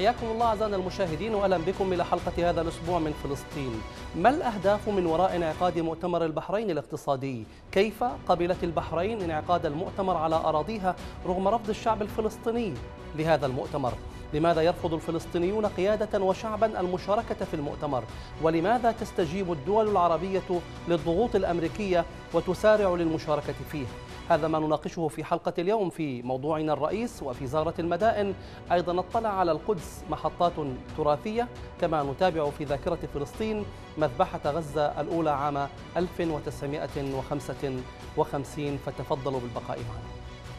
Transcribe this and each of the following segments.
حياكم الله أعزائنا المشاهدين، وأهلا بكم إلى حلقة هذا الأسبوع من فلسطين. ما الأهداف من وراء انعقاد مؤتمر البحرين الاقتصادي؟ كيف قبلت البحرين انعقاد المؤتمر على أراضيها رغم رفض الشعب الفلسطيني لهذا المؤتمر؟ لماذا يرفض الفلسطينيون قيادة وشعبا المشاركة في المؤتمر؟ ولماذا تستجيب الدول العربية للضغوط الأمريكية وتسارع للمشاركة فيه؟ هذا ما نناقشه في حلقة اليوم في موضوعنا الرئيس. وفي زارة المدائن أيضا نطلع على القدس محطات تراثية، كما نتابع في ذاكرة فلسطين مذبحة غزة الأولى عام 1955. فتفضلوا بالبقاء معنا.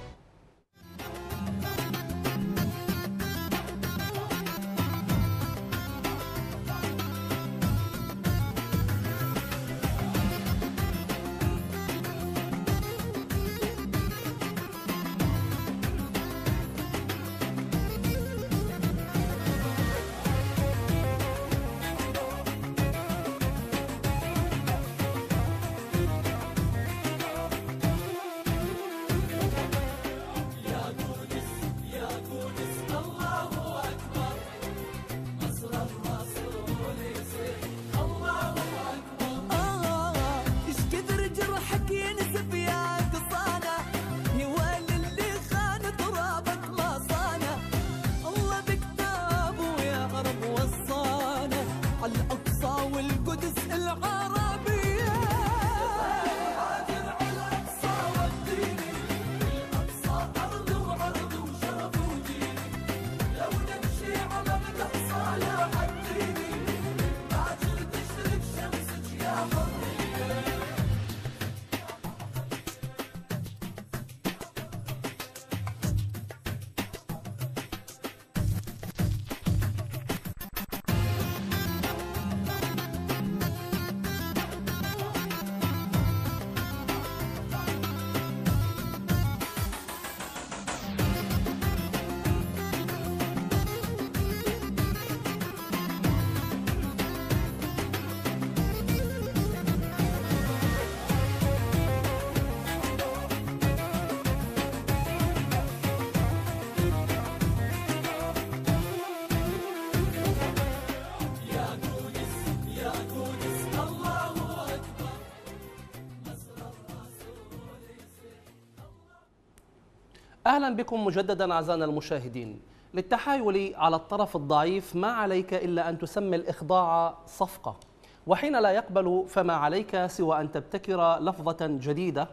أهلا بكم مجددا أعزائنا المشاهدين. للتحايل على الطرف الضعيف ما عليك إلا أن تسمي الإخضاع صفقة، وحين لا يقبل فما عليك سوى أن تبتكر لفظة جديدة،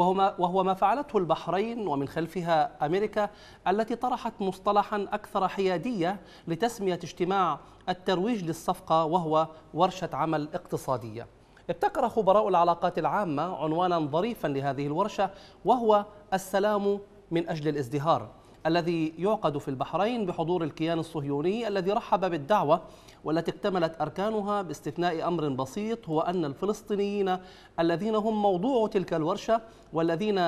وهو ما فعلته البحرين ومن خلفها أمريكا التي طرحت مصطلحا أكثر حيادية لتسمية اجتماع الترويج للصفقة، وهو ورشة عمل اقتصادية. ابتكر خبراء العلاقات العامة عنوانا ظريفا لهذه الورشة، وهو السلام من أجل الازدهار، الذي يعقد في البحرين بحضور الكيان الصهيوني الذي رحب بالدعوة، والتي اكتملت أركانها باستثناء أمر بسيط، هو أن الفلسطينيين الذين هم موضوع تلك الورشة والذين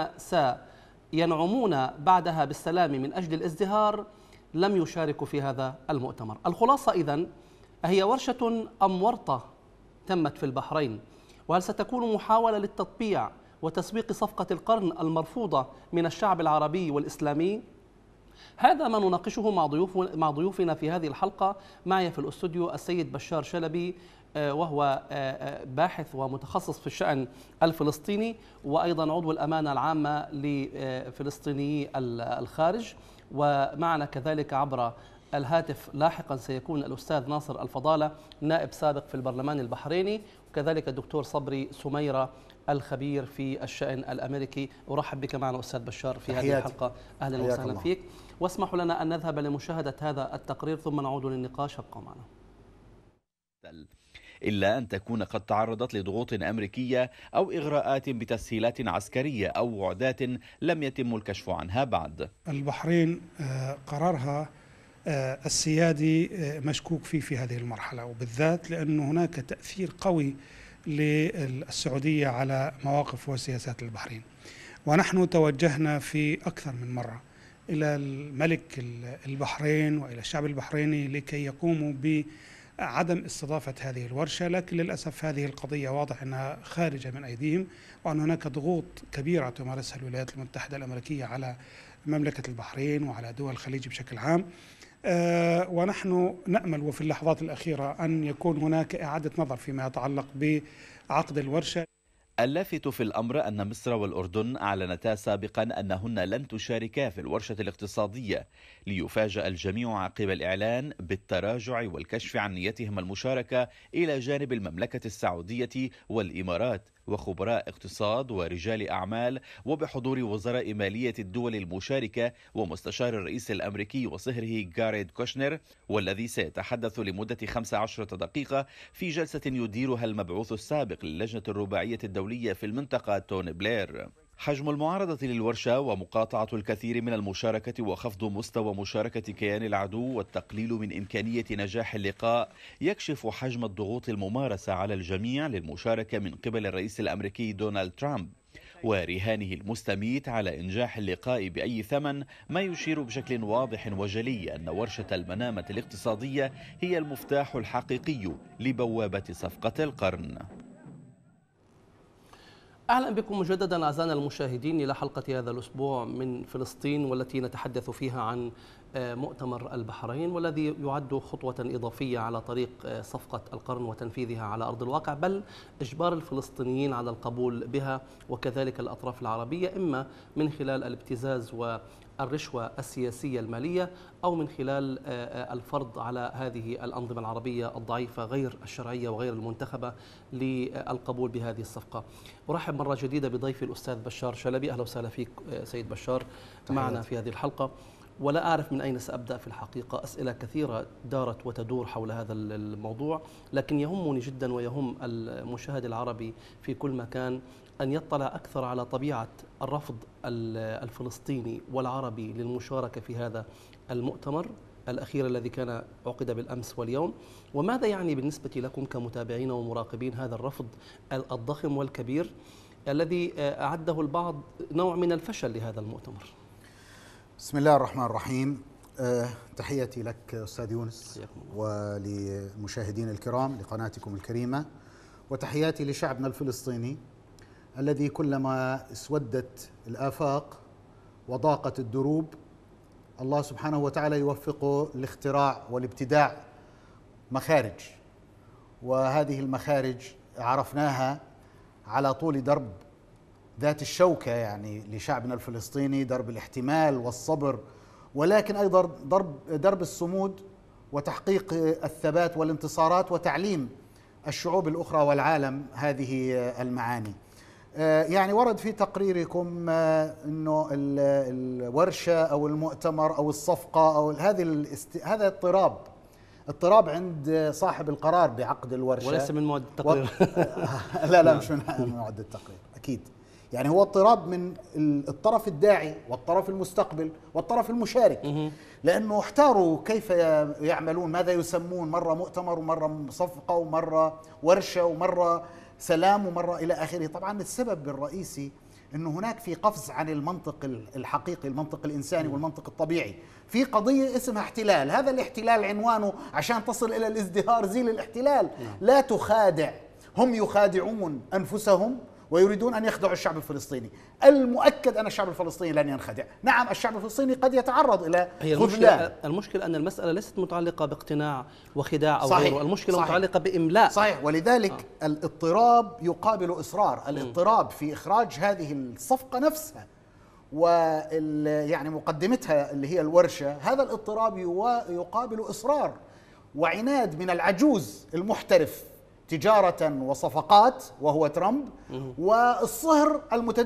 سينعمون بعدها بالسلام من أجل الازدهار لم يشاركوا في هذا المؤتمر. الخلاصة إذن، هي ورشة أم ورطة تمت في البحرين؟ وهل ستكون محاولة للتطبيع وتسويق صفقة القرن المرفوضة من الشعب العربي والإسلامي؟ هذا ما نناقشه مع ضيوفنا في هذه الحلقة. معي في الأستوديو السيد بشار شلبي، وهو باحث ومتخصص في الشأن الفلسطيني، وأيضا عضو الأمانة العامة لفلسطيني الخارج. ومعنا كذلك عبر الهاتف لاحقا سيكون الأستاذ ناصر الفضالة، نائب سابق في البرلمان البحريني، وكذلك الدكتور صبري سميرة الخبير في الشأن الأمريكي. أرحب بك معنا أستاذ بشار في هذه الحلقة. أهلا وسهلا فيك. واسمحوا لنا أن نذهب لمشاهدة هذا التقرير ثم نعود للنقاش. ابقوا معنا. إلا أن تكون قد تعرضت لضغوط أمريكية أو إغراءات بتسهيلات عسكرية أو وعدات لم يتم الكشف عنها بعد. البحرين قرارها السيادي مشكوك فيه في هذه المرحلة، وبالذات لأنه هناك تأثير قوي للسعودية على مواقف وسياسات البحرين. ونحن توجهنا في أكثر من مرة إلى الملك البحرين وإلى الشعب البحريني لكي يقوموا بعدم استضافة هذه الورشة، لكن للأسف هذه القضية واضح أنها خارجة من أيديهم، وأن هناك ضغوط كبيرة تمارسها الولايات المتحدة الأمريكية على مملكة البحرين وعلى دول الخليج بشكل عام ونحن نأمل وفي اللحظات الأخيرة أن يكون هناك إعادة نظر فيما يتعلق بعقد الورشة. اللافت في الأمر أن مصر والأردن أعلنتا سابقا أنهن لن تشاركا في الورشة الاقتصادية، ليفاجأ الجميع عقب الإعلان بالتراجع والكشف عن نيتهم المشاركة إلى جانب المملكة السعودية والإمارات وخبراء اقتصاد ورجال أعمال، وبحضور وزراء مالية الدول المشاركة ومستشار الرئيس الأمريكي وصهره جاريد كوشنر، والذي سيتحدث لمدة 15 دقيقة في جلسة يديرها المبعوث السابق للجنة الرباعية الدولية في المنطقة توني بلير. حجم المعارضة للورشة ومقاطعة الكثير من المشاركة وخفض مستوى مشاركة كيان العدو والتقليل من إمكانية نجاح اللقاء يكشف حجم الضغوط الممارسة على الجميع للمشاركة من قبل الرئيس الأمريكي دونالد ترامب، ورهانه المستميت على إنجاح اللقاء بأي ثمن، ما يشير بشكل واضح وجلي أن ورشة المنامة الاقتصادية هي المفتاح الحقيقي لبوابة صفقة القرن. أهلا بكم مجددا أعزائنا المشاهدين إلى حلقة هذا الأسبوع من فلسطين، والتي نتحدث فيها عن مؤتمر البحرين، والذي يعد خطوة إضافية على طريق صفقة القرن وتنفيذها على أرض الواقع، بل إجبار الفلسطينيين على القبول بها وكذلك الأطراف العربية، إما من خلال الابتزاز والرشوة السياسية المالية، أو من خلال الفرض على هذه الأنظمة العربية الضعيفة غير الشرعية وغير المنتخبة للقبول بهذه الصفقة. أرحب مرة جديدة بضيفي الأستاذ بشار شلبي. أهلا وسهلا فيك سيد بشار معنا في هذه الحلقة. ولا أعرف من أين سأبدأ في الحقيقة، أسئلة كثيرة دارت وتدور حول هذا الموضوع، لكن يهمني جدا ويهم المشاهد العربي في كل مكان أن يطلع أكثر على طبيعة الرفض الفلسطيني والعربي للمشاركة في هذا المؤتمر الأخير الذي كان عقد بالأمس واليوم، وماذا يعني بالنسبة لكم كمتابعين ومراقبين هذا الرفض الضخم والكبير الذي أعده البعض نوع من الفشل لهذا المؤتمر. بسم الله الرحمن الرحيم. تحياتي لك أستاذ يونس وللمشاهدين الكرام لقناتكم الكريمة، وتحياتي لشعبنا الفلسطيني الذي كلما اسودت الآفاق وضاقت الدروب الله سبحانه وتعالى يوفقه لاختراع والابتداع مخارج، وهذه المخارج عرفناها على طول درب ذات الشوكة يعني لشعبنا الفلسطيني، درب الاحتمال والصبر، ولكن أيضا درب الصمود وتحقيق الثبات والانتصارات وتعليم الشعوب الأخرى والعالم هذه المعاني. يعني ورد في تقريركم أنه الورشة أو المؤتمر أو الصفقة أو هذا اضطراب عند صاحب القرار بعقد الورشة، وليس من موعد التقرير. لا مش من موعد التقرير أكيد. يعني هو اضطراب من الطرف الداعي والطرف المستقبل والطرف المشارك، لأنه احتاروا كيف يعملون، ماذا يسمون، مرة مؤتمر ومرة صفقة ومرة ورشة ومرة سلام ومرة إلى آخره. طبعا السبب الرئيسي أنه هناك في قفز عن المنطق الحقيقي، المنطق الإنساني والمنطق الطبيعي، في قضية اسمها احتلال. هذا الاحتلال عنوانه عشان تصل إلى الازدهار زيل الاحتلال. لا تخادع، هم يخادعون أنفسهم ويريدون أن يخدعوا الشعب الفلسطيني. المؤكد أن الشعب الفلسطيني لن ينخدع. نعم الشعب الفلسطيني قد يتعرض إلى خذلان. المشكلة أن المسألة ليست متعلقة باقتناع وخداع أو صحيح. غيره، المشكلة صحيح. متعلقة بإملاء. صحيح، ولذلك الاضطراب يقابل إصرار. الاضطراب في إخراج هذه الصفقة نفسها يعني مقدمتها اللي هي الورشة، هذا الاضطراب يقابل إصرار وعناد من العجوز المحترف تجارة وصفقات وهو ترامب، والصهر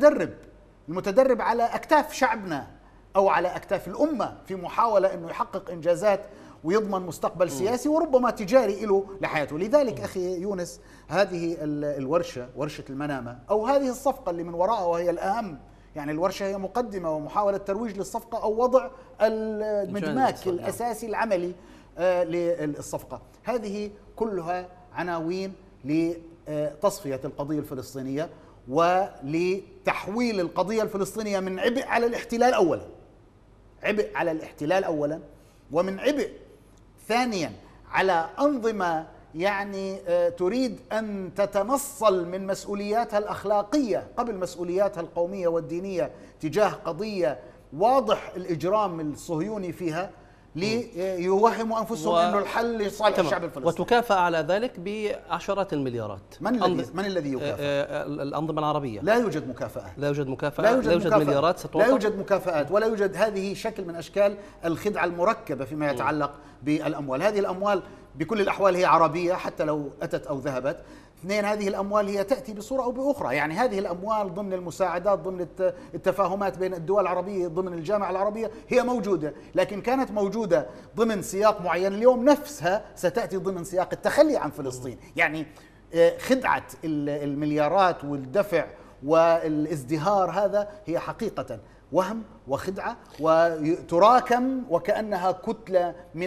المتدرب على أكتاف شعبنا أو على أكتاف الأمة في محاولة أنه يحقق إنجازات ويضمن مستقبل سياسي وربما تجاري له لحياته. لذلك أخي يونس هذه الورشة، ورشة المنامة، أو هذه الصفقة اللي من وراءها وهي الأهم، يعني الورشة هي مقدمة ومحاولة ترويج للصفقة أو وضع المدماك الأساسي العملي للصفقة. هذه كلها عناوين لتصفية القضية الفلسطينية ولتحويل القضية الفلسطينية من عبء على الاحتلال أولا، عبء على الاحتلال أولا، ومن عبء ثانيا على أنظمة يعني تريد أن تتنصل من مسؤولياتها الأخلاقية قبل مسؤولياتها القومية والدينية تجاه قضية واضح الإجرام الصهيوني فيها. ليوهموا أنفسهم أنه الحل لصالح الشعب الفلسطيني. وتكافأ على ذلك بعشرات المليارات. من الذي يكافئ؟ الأنظمة العربية. لا يوجد مكافأة. لا يوجد مكافأة. لا يوجد مليارات ستعطى. لا يوجد مكافآت ولا يوجد. هذه شكل من أشكال الخدعة المركبة فيما يتعلق بالأموال. هذه الأموال بكل الأحوال هي عربية حتى لو أتت أو ذهبت. اثنين، هذه الأموال هي تأتي بصورة أو بأخرى، يعني هذه الأموال ضمن المساعدات، ضمن التفاهمات بين الدول العربية، ضمن الجامعة العربية، هي موجودة، لكن كانت موجودة ضمن سياق معين. اليوم نفسها ستأتي ضمن سياق التخلي عن فلسطين. يعني خدعة المليارات والدفع والازدهار هذا هي حقيقة وهم وخدعة، وتراكم وكأنها كتلة من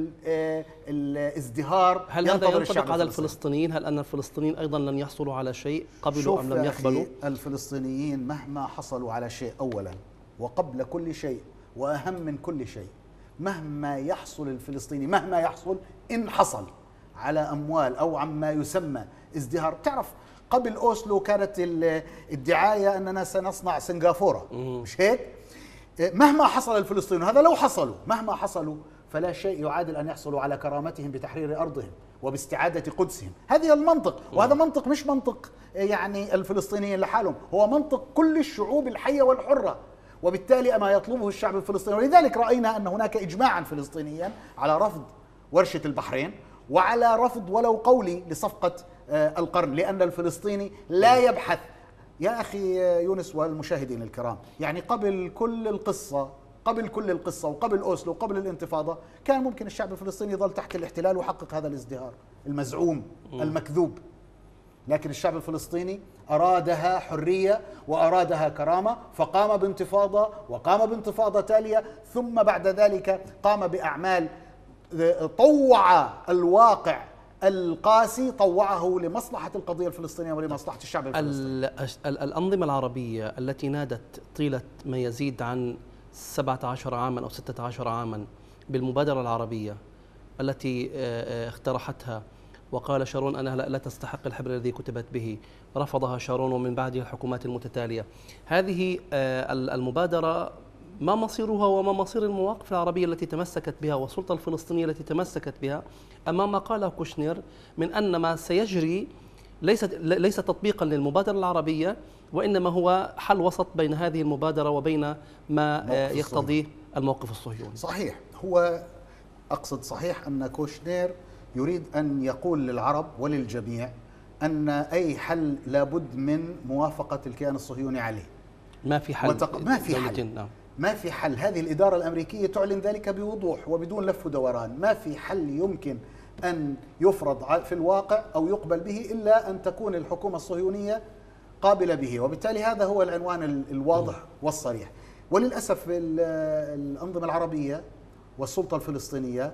الازدهار. هل هذا ينطبق على الفلسطينيين؟ هل أن الفلسطينيين أيضا لن يحصلوا على شيء قبلوا أم لم يقبلوا؟ الفلسطينيين مهما حصلوا على شيء، أولا وقبل كل شيء وأهم من كل شيء، مهما يحصل الفلسطيني، مهما يحصل إن حصل على أموال أو عما يسمى ازدهار. تعرف قبل أوسلو كانت الدعاية أننا سنصنع سنغافورة، مش هيك؟ مهما حصل الفلسطينيون، هذا لو حصلوا، مهما حصلوا فلا شيء يعادل أن يحصلوا على كرامتهم بتحرير أرضهم وباستعادة قدسهم. هذه المنطق، وهذا منطق مش منطق يعني الفلسطينيين لحالهم، هو منطق كل الشعوب الحية والحرة، وبالتالي ما يطلبه الشعب الفلسطيني. ولذلك رأينا أن هناك إجماعا فلسطينيا على رفض ورشة البحرين، وعلى رفض ولو قولي لصفقة القرن، لأن الفلسطيني لا يبحث. يا أخي يونس والمشاهدين الكرام، يعني قبل كل القصة وقبل أوسلو وقبل الانتفاضة كان ممكن الشعب الفلسطيني يظل تحت الاحتلال ويحقق هذا الازدهار المزعوم المكذوب، لكن الشعب الفلسطيني أرادها حرية وأرادها كرامة، فقام بانتفاضة وقام بانتفاضة تالية، ثم بعد ذلك قام بأعمال طوع الواقع القاسي، طوعه لمصلحة القضية الفلسطينية ولمصلحة الشعب الفلسطيني. الأنظمة العربية التي نادت طيلة ما يزيد عن 17 عاما أو 16 عاما بالمبادرة العربية التي اقترحتها، وقال شارون أنها لا تستحق الحبر الذي كتبت به، رفضها شارون ومن بعده الحكومات المتتالية. هذه المبادرة ما مصيرها وما مصير المواقف العربية التي تمسكت بها والسلطة الفلسطينية التي تمسكت بها أمام ما قاله كوشنير من أن ما سيجري ليس تطبيقا للمبادرة العربية، وإنما هو حل وسط بين هذه المبادرة وبين ما يقتضيه الموقف الصهيوني. صحيح، هو أقصد صحيح أن كوشنير يريد أن يقول للعرب وللجميع أن أي حل لابد من موافقة الكيان الصهيوني عليه. ما في حل. ما في حل. نعم. ما في حل. هذه الإدارة الأمريكية تعلن ذلك بوضوح وبدون لف ودوران. ما في حل يمكن أن يفرض في الواقع أو يقبل به إلا أن تكون الحكومة الصهيونية قابلة به، وبالتالي هذا هو العنوان الواضح والصريح. وللأسف الأنظمة العربية والسلطة الفلسطينية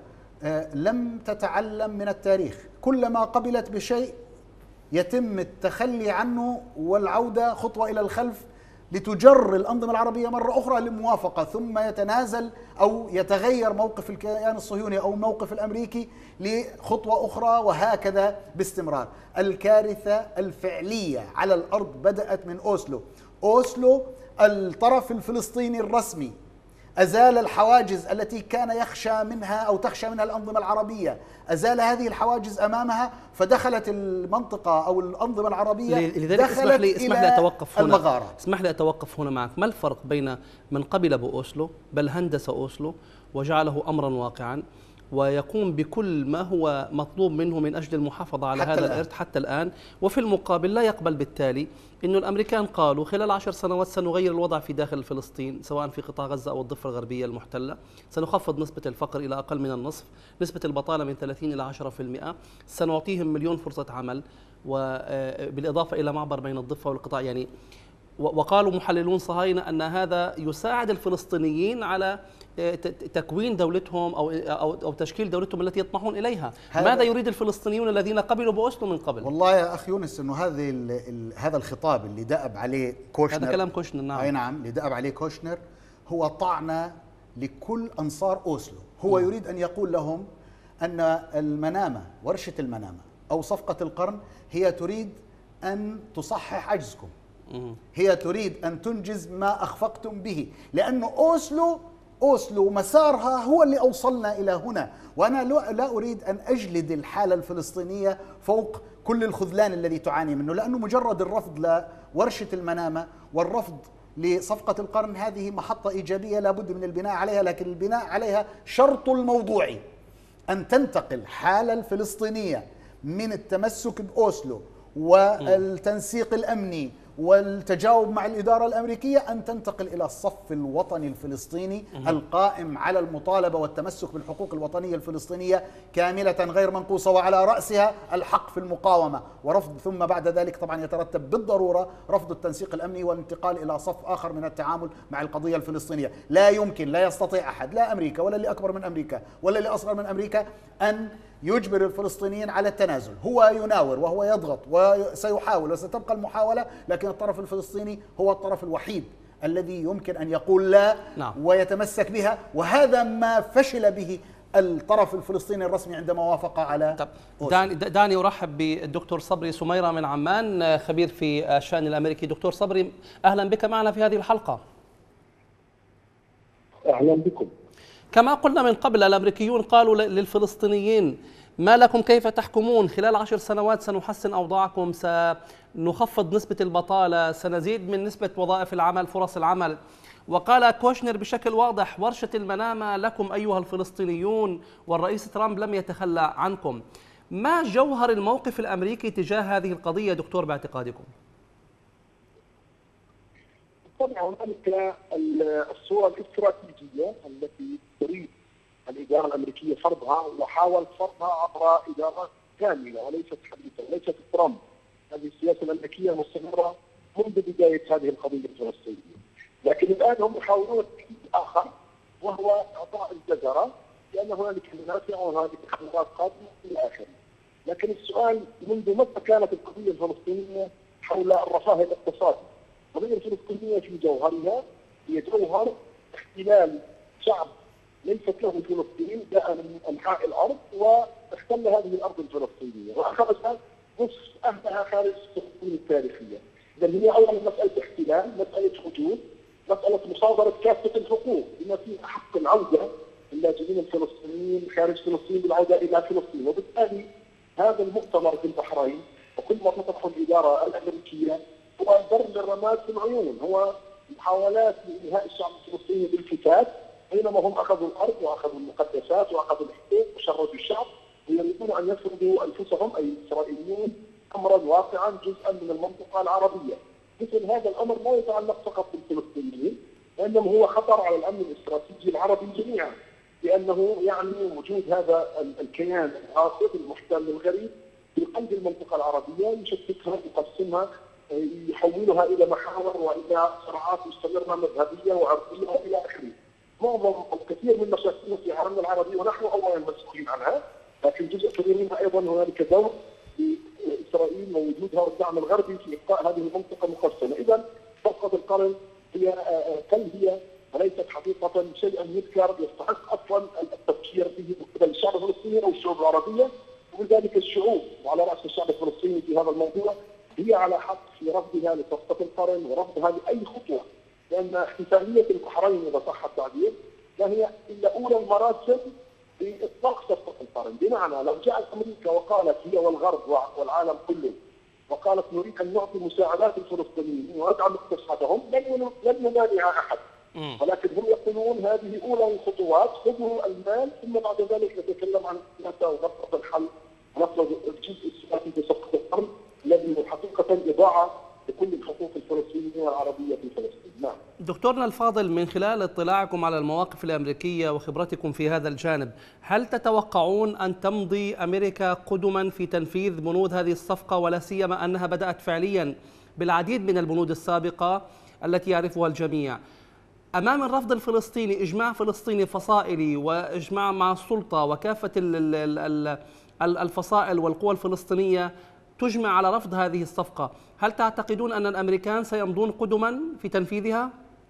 لم تتعلم من التاريخ. كلما قبلت بشيء يتم التخلي عنه والعودة خطوة إلى الخلف لتجر الأنظمة العربية مرة أخرى للموافقة، ثم يتنازل أو يتغير موقف الكيان الصهيوني أو الموقف الأمريكي لخطوة أخرى، وهكذا باستمرار. الكارثة الفعلية على الأرض بدأت من أوسلو. الطرف الفلسطيني الرسمي أزال الحواجز التي كان يخشى منها أو تخشى منها الأنظمة العربية، أزال هذه الحواجز أمامها، فدخلت المنطقة أو الأنظمة العربية اسمح لي أتوقف هنا. المغارة. اسمح لي أتوقف هنا معك. ما الفرق بين من قبل بأوسلو بل هندس أوسلو وجعله أمرا واقعا ويقوم بكل ما هو مطلوب منه من أجل المحافظة على هذا الإرث حتى الآن، وفي المقابل لا يقبل بالتالي أن الأمريكان قالوا خلال 10 سنوات سنغير الوضع في داخل فلسطين سواء في قطاع غزة أو الضفة الغربية المحتلة، سنخفض نسبة الفقر إلى أقل من النصف، نسبة البطالة من 30 إلى 10%، سنعطيهم 1,000,000 فرصة عمل، وبالإضافة إلى معبر بين الضفة والقطاع. يعني وقالوا محللون صهاينة أن هذا يساعد الفلسطينيين على تكوين دولتهم أو تشكيل دولتهم التي يطمحون إليها. ماذا يريد الفلسطينيون الذين قبلوا بأوسلو من قبل؟ والله يا أخي يونس أنه هذا الخطاب اللي دأب عليه كوشنر، هذا كلام كوشنر. نعم. أي نعم، اللي دأب عليه كوشنر هو طعنة لكل أنصار أوسلو. هو يريد أن يقول لهم أن المنامة، ورشة المنامة أو صفقة القرن، هي تريد أن تصحح عجزكم، هي تريد أن تنجز ما أخفقتم به، لأن أوسلو أوسلو مسارها هو اللي أوصلنا إلى هنا. وأنا لا أريد أن أجلد الحالة الفلسطينية فوق كل الخذلان الذي تعاني منه، لأنه مجرد الرفض لورشة المنامة والرفض لصفقة القرن هذه محطة إيجابية لابد من البناء عليها، لكن البناء عليها شرط الموضوعي أن تنتقل الحالة الفلسطينية من التمسك بأوسلو والتنسيق الأمني والتجاوب مع الإدارة الأمريكية، أن تنتقل إلى الصف الوطني الفلسطيني القائم على المطالبة والتمسك بالحقوق الوطنية الفلسطينية كاملة غير منقوصة، وعلى رأسها الحق في المقاومة ورفض، ثم بعد ذلك طبعا يترتب بالضرورة رفض التنسيق الأمني والانتقال إلى صف آخر من التعامل مع القضية الفلسطينية. لا يمكن، لا يستطيع أحد، لا أمريكا ولا اللي أكبر من أمريكا ولا اللي أصغر من أمريكا، أن يجبر الفلسطينيين على التنازل. هو يناور وهو يضغط وسيحاول وستبقى المحاولة، لكن الطرف الفلسطيني هو الطرف الوحيد الذي يمكن أن يقول لا ويتمسك بها، وهذا ما فشل به الطرف الفلسطيني الرسمي عندما وافق على دعني أرحب بالدكتور صبري سميرة من عمان، خبير في الشأن الأمريكي. دكتور صبري، أهلا بك معنا في هذه الحلقة. أهلا بكم. كما قلنا من قبل، الأمريكيون قالوا للفلسطينيين: ما لكم كيف تحكمون؟ خلال 10 سنوات سنحسن أوضاعكم، سنخفض نسبة البطالة، سنزيد من نسبة وظائف العمل، فرص العمل. وقال كوشنر بشكل واضح: ورشة المنامة لكم أيها الفلسطينيون، والرئيس ترامب لم يتخلى عنكم. ما جوهر الموقف الأمريكي تجاه هذه القضية دكتور باعتقادكم؟ طبعا هنالك الصورة الاستراتيجية التي تريد الإدارة الأمريكية فرضها، وحاولت فرضها عبر إدارات كاملة وليست حديثة وليست ترامب. هذه السياسة الأمريكية مستمرة منذ بداية هذه القضية الفلسطينية، لكن الآن هم يحاولون تحديد آخر، وهو إعطاء الجزرة، لأن هنالك منافع وهنالك خيارات قادمة إلى آخره. لكن السؤال: منذ متى كانت القضية الفلسطينية حول الرفاه الاقتصادي؟ القضية الفلسطينية في جوهرها هي جوهر احتلال شعب ليست له فلسطين، جاء من أنحاء الأرض واحتل هذه الأرض الفلسطينية وأخرجها نصف أهلها خارج فلسطين التاريخية. إذا هي أولا مسألة احتلال، مسألة حدود، مسألة مصادرة كافة الحقوق بما فيها حق العودة للاجئين الفلسطينيين خارج فلسطين بالعودة إلى فلسطين. وبالتالي هذا المؤتمر في البحرين وكل ما تطرحه الإدارة الأمريكية هو ضرب الرماد في العيون، هو محاولات لإنهاء الشعب الفلسطيني بالفتات، بينما هم أخذوا الأرض وأخذوا المقدسات وأخذوا الحقوق وشردوا الشعب، ويريدون أن يفرضوا أنفسهم أي الإسرائيليين أمرا واقعا جزءا من المنطقة العربية. مثل هذا الأمر لا يتعلق فقط بالفلسطينيين، وإنما هو خطر على الأمن الاستراتيجي العربي جميعا، لأنه يعني وجود هذا الكيان الغاصب المحتل الغريب في قلب المنطقة العربية، يشتتها، يقسمها، يحولها إلى محاور وإلى صراعات مستمرة مذهبية وعرقية وإلى آخره. معظم الكثير من مشاكلنا في عالمنا العربي ونحن أولا مسؤولين عنها، لكن جزء كبير منها أيضا هنالك دور لإسرائيل ووجودها والدعم الغربي في إبقاء هذه المنطقة مقسمة. إذا صفقة القرن هي تلهية وليست حقيقة شيئا يذكر يستحق أصلا التفكير به من قبل الشعب الفلسطيني أو الشعوب العربية، ولذلك الشعوب وعلى رأس الشعب الفلسطيني في هذا الموضوع هي على حق في رفضها لصفقة القرن ورفضها لأي خطوة، لأن احتفالية البحرين إذا صح التعبير لا هي إلا أولى المراسم لإطلاق صفقة القرن. بمعنى لو جاءت أمريكا وقالت هي والغرب والعالم كله وقالت نريد أن نعطي مساعدات الفلسطينيين وندعم اقتصادهم لن يمانع أحد، ولكن هم يقولون هذه أولى الخطوات، خذوا المال ثم بعد ذلك نتكلم عن السياسة ونفرض الحل ونفرض الجزء السياسي في صفقة القرن الذي هو حقيقة إضاعة لكل الحقوق الفلسطينية والعربية في فلسطين. نعم. دكتورنا الفاضل، من خلال اطلاعكم على المواقف الأمريكية وخبرتكم في هذا الجانب، هل تتوقعون أن تمضي أمريكا قدما في تنفيذ بنود هذه الصفقة، ولا سيما أنها بدأت فعليا بالعديد من البنود السابقة التي يعرفها الجميع؟ أمام الرفض الفلسطيني، إجماع فلسطيني فصائلي وإجماع مع السلطة وكافة الفصائل والقوى الفلسطينية تجمع على رفض هذه الصفقة، هل تعتقدون أن الأمريكان سيمضون قدما في تنفيذها؟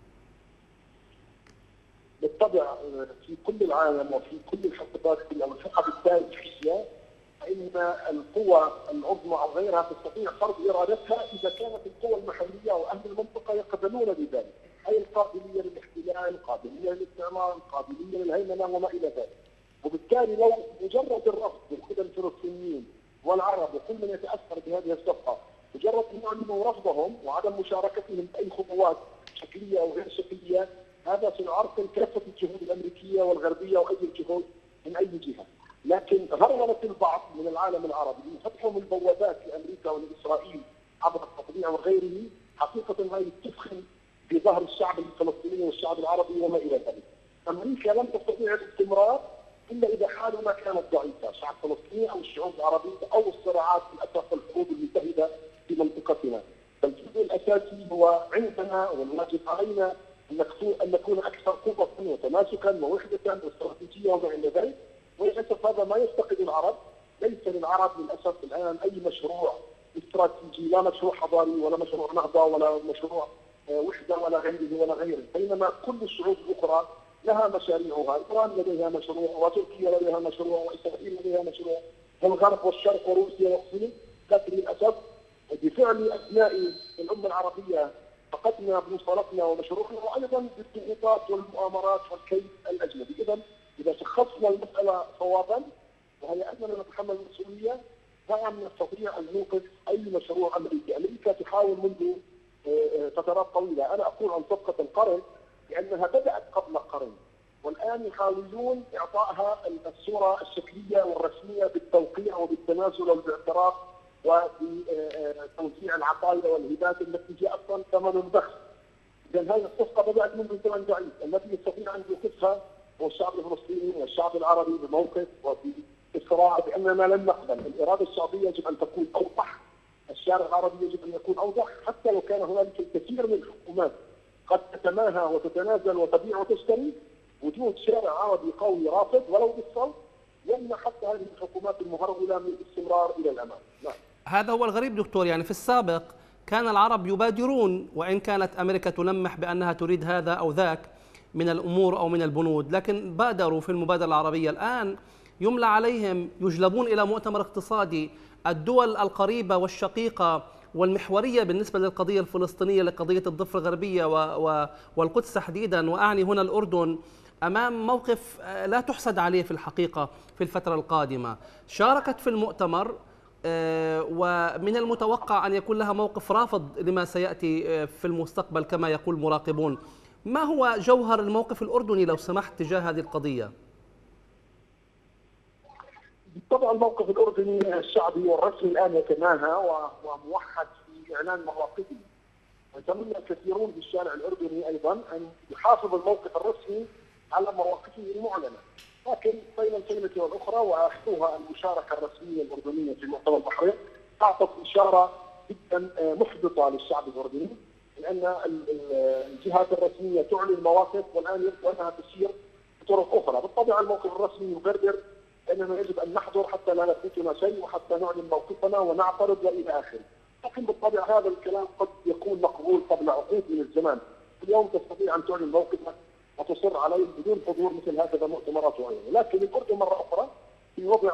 بالطبع في كل العالم وفي كل الحقبات أو الحقب التاريخية فإن القوى العظمى أو غيرها تستطيع فرض إرادتها إذا كانت القوى المحلية أو أهل المنطقة يقبلون بذلك. أي القابلية للاحتلال، القابلية للاستعمار، القابلية للهيمنة وما إلى ذلك. وبالتالي لو مجرد الرفض من قبل الفلسطينيين والعرب وكل من يتأثر بهذه الصفقة، مجرد أن يعلنوا رفضهم وعدم مشاركتهم بأي خطوات شكلية أو غير شكلية، هذا سيعرقل كافة الجهود الأمريكية والغربية وأي جهود من أي جهة. لكن غررت البعض من العالم العربي فتحهم البوابات لأمريكا ولإسرائيل عبر التطبيع وغيره، حقيقة هذه تفخم في ظهر الشعب الفلسطيني والشعب العربي وما إلى ذلك. أمريكا لن تستطيع الاستمرار إلا إذا حالنا كانت ضعيفة، شعب فلسطيني أو الشعوب العربية أو الصراعات للأسف والحروب المتحدة في منطقتنا. فالجزء الأساسي هو عندنا والواجب علينا أن نكون أكثر قوة وتماسكا ووحدة واستراتيجية وما إلى ذلك. وللأسف هذا ما يفتقد العرب. ليس للعرب للأسف الآن أي مشروع استراتيجي، لا مشروع حضاري ولا مشروع نهضة ولا مشروع وحدة ولا غيره، بينما كل الشعوب الأخرى لها مشاريعها. إيران لديها مشروع، وتركيا لديها مشروع، وإسرائيل لديها مشروع، والغرب والشرق وروسيا والصين. لكن للأسف بفعل أبناء الأمة العربية فقدنا بوصلتنا ومشروعنا، وأيضا بالضغوطات والمؤامرات والكيد الأجنبي. إذا شخصنا المسألة صوابا وهي أننا نتحمل المسؤولية، نعم نستطيع أن نوقف أي مشروع أمريكي. أمريكا تحاول منذ فترات طويلة، أنا أقول عن صفقة القرن لأنها بدأت قبل قرن، والآن يحاولون إعطائها الصورة الشكلية والرسمية بالتوقيع وبالتنازل وبالاعتراف وبتوزيع العطايا والهبات التي هي أصلا ثمن بخس. إذا هذه الصفقة بدأت منذ زمن بعيد، الذي يستطيع أن يوقفها هو الشعب الفلسطيني والشعب العربي بموقف وبإصرار بأننا لن نقبل. الإرادة الشعبية يجب أن تكون أوضح، الشارع العربي يجب أن يكون أوضح، حتى لو كان هنالك الكثير من الحكومات قد تتماهى وتتنازل وتبيع وتشتري. وجود شارع عربي قوي رافض ولو بالصوت يمنع حتى هذه الحكومات المهرولة من الاستمرار إلى الأمام. نعم. هذا هو الغريب دكتور، يعني في السابق كان العرب يبادرون، وإن كانت أمريكا تلمح بأنها تريد هذا أو ذاك من الأمور أو من البنود، لكن بادروا في المبادرة العربية. الآن يملى عليهم، يجلبون إلى مؤتمر اقتصادي. الدول القريبة والشقيقة والمحورية بالنسبة للقضية الفلسطينية، لقضية الضفة الغربية والقدس تحديدا، وأعني هنا الأردن، أمام موقف لا تحسد عليه في الحقيقة في الفترة القادمة. شاركت في المؤتمر، ومن المتوقع أن يكون لها موقف رافض لما سيأتي في المستقبل كما يقول مراقبون. ما هو جوهر الموقف الأردني لو سمحت تجاه هذه القضية؟ بالطبع الموقف الأردني الشعبي والرسمي الآن يتناهى وموحد في إعلان مواقفه، ويتمنى الكثيرون في الشارع الأردني أيضا أن يحافظ الموقف الرسمي على مواقفه المعلنة. لكن بين الكلمة والأخرى، وأخذوها المشاركة الرسمية الأردنية في مؤتمر البحرين، أعطت إشارة جدا محبطة للشعب الأردني، لأن الجهات الرسمية تعلن مواقف والآن يبدو أنها تسير بطرق أخرى. بالطبع الموقف الرسمي يبرر أننا يجب أن نحضر حتى لا يفوتنا شيء وحتى نعلن موقفنا ونعترض وإلى آخره. لكن بالطبع هذا الكلام قد يكون مقبول قبل عقود من الزمان. اليوم تستطيع أن تعلن موقفك وتصر عليه بدون حضور مثل هكذا مؤتمرات وغيره. لكن الأردن مرة أخرى في وضع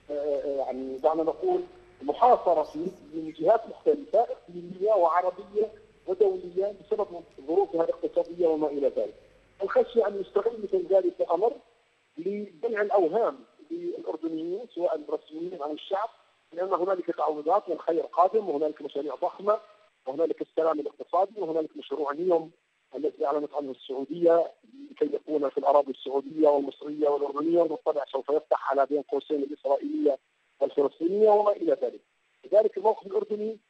يعني دعنا نقول محاصرة من جهات مختلفة إقليمية وعربية ودولية بسبب ظروفها الاقتصادية وما إلى ذلك. الخشية أن يستغل مثل ذلك الأمر لبيع الأوهام للأردنيين سواء الرسميين أو الشعب، لأن هنالك تعويضات والخير قادم، وهنالك مشاريع ضخمة، وهنالك السلام الاقتصادي، وهنالك مشروع نيوم الذي أعلنت عنه السعودية لكي يكون في الأراضي السعودية والمصرية والأردنية، وبالطبع سوف يفتح على بين قوسين الإسرائيلية والفلسطينية وما إلى ذلك. لذلك الموقف الأردني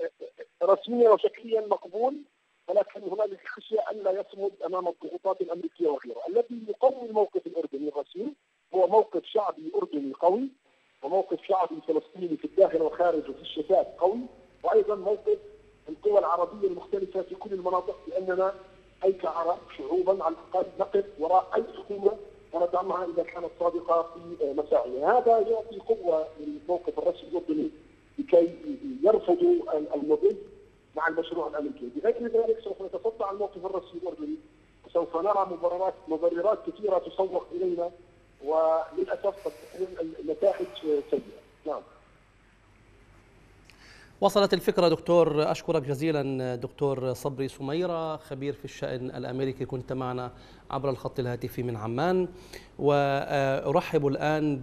رسميا وشكليا مقبول، ولكن هنالك خشية ألا يصمد أمام الضغوطات الأمريكية وغيرها. الذي يقوي الموقف الأردني الرسمي هو موقف شعبي أردني قوي، وموقف شعبي فلسطيني في الداخل والخارج وفي الشتات قوي، وأيضا موقف القوى العربية المختلفة في كل المناطق، لأننا أي كعرب شعوبا على الأقل نقف وراء أي حكومة وندعمها إذا كانت صادقة في مساعيها. هذا يعطي قوة للموقف الرسمي الأردني لكي يرفضوا المضي مع المشروع الأمريكي. بغير ذلك سوف نتصدع الموقف الرسمي الأردني، وسوف نرى مبررات كثيرة تسوق إلينا، وللأسف قد تكون النتائج سيئة. نعم. وصلت الفكرة دكتور. أشكرك جزيلا دكتور صبري سميرة، خبير في الشأن الأمريكي، كنت معنا عبر الخط الهاتفي من عمان. وأرحب الآن